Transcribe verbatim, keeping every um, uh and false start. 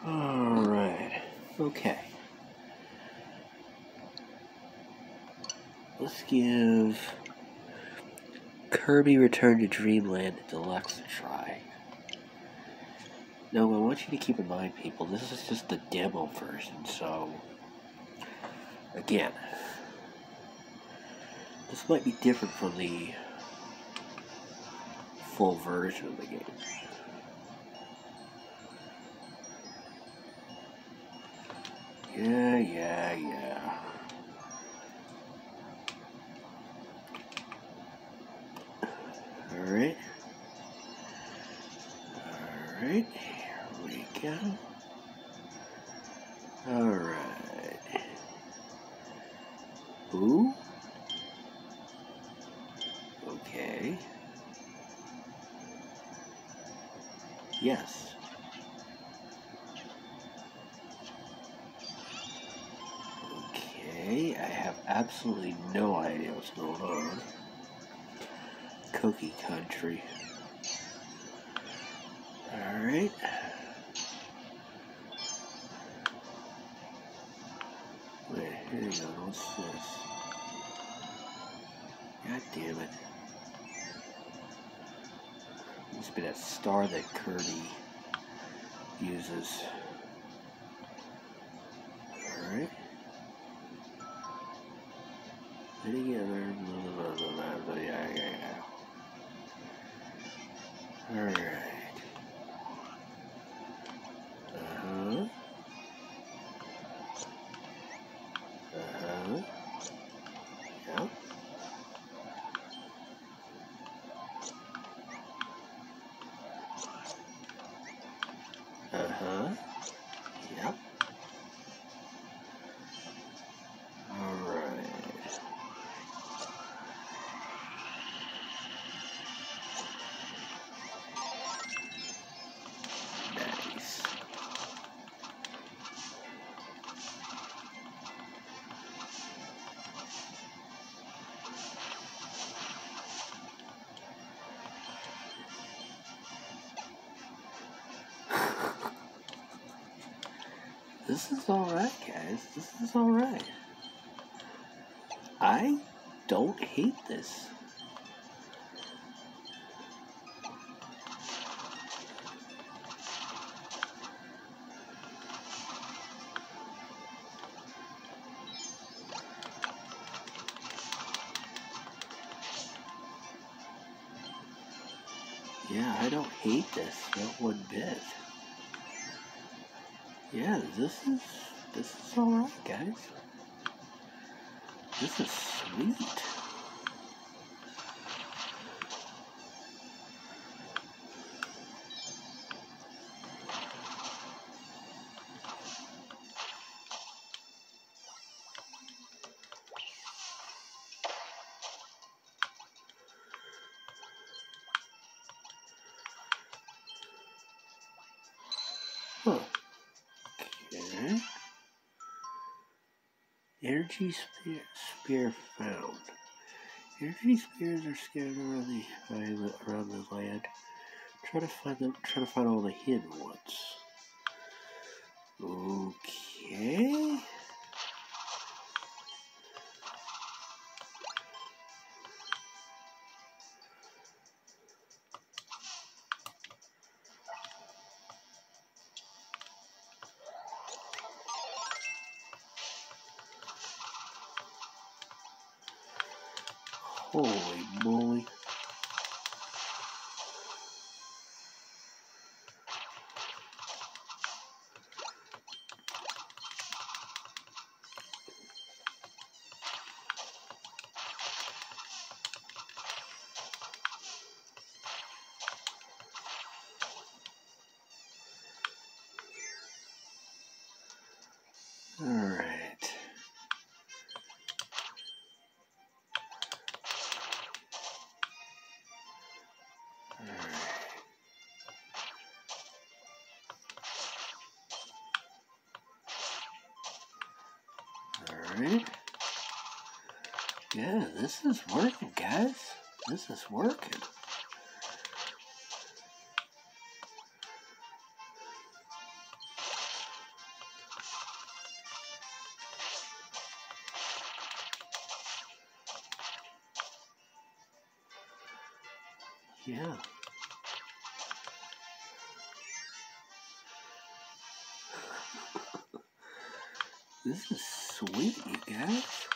Alright, okay. Let's give Kirby Return to Dreamland Deluxe a try. Now, I want you to keep in mind, people, this is just the demo version, so, again, this might be different from the full version of the game. Yeah, yeah, yeah. Alright. Alright, here we go. Alright. Ooh. Okay. Yes. Okay, I have absolutely no idea what's going on. Cookie Country. Alright. Wait, here we go. What's this? God damn it. Must be that star that Kirby uses. Alright. Together. Yeah, yeah, yeah. Alright. Uh-huh. Uh-huh. Yep. Uh-huh. Yep. Alright. Nice. This is alright, guys. This is alright. I don't hate this. Yeah, I don't hate this not one bit. Yeah, this is this is alright, guys. This is sweet. Huh. Okay. Energy spear, spear found. Energy spears are scattered around the island, around the land. Try to find them. Try to find all the hidden ones. Okay. Holy moly. All right. Alright. Yeah, this is working, guys. This is working. Yeah. This is sweet, you guys.